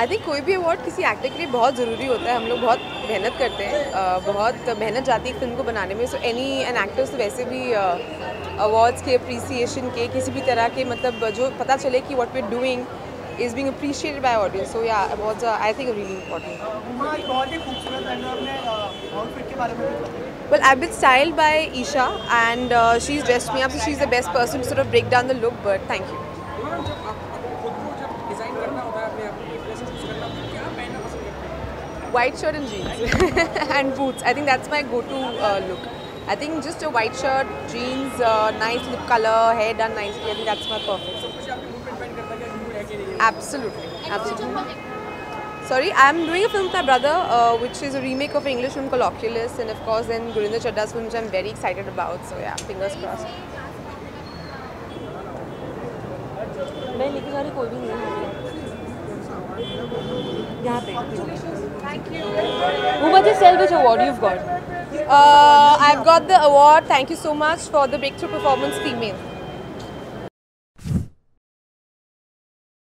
I think कोई भी award किसी एक्टर के लिए बहुत ज़रूरी होता है. हम लोग बहुत मेहनत करते हैं, बहुत मेहनत जाती है फिल्म को बनाने में. सो एन एक्टर्स तो वैसे भी अवार्ड्स के अप्रिसिएशन के किसी भी तरह के मतलब जो पता चले कि what we are doing is being appreciated by audience. So yeah, awards are, I think, really important. Well, I've been styled by Isha and she's dressed me up, so she's the best person to sort of break down the look, but thank you. White shirt and jeans and boots. I think that's my go-to look. I think just a white shirt, jeans, nice lip color, hair done nicely. I think that's my perfect. Absolutely, absolutely. Sorry, I'm doing a film with my brother, which is a remake of an English film called Oculus, and of course then Gurinder Chadda's film, which I'm very excited about. So yeah, fingers crossed. Thank you. Who was tell which award you've got? I've got the award. Thank you so much for the breakthrough performance female.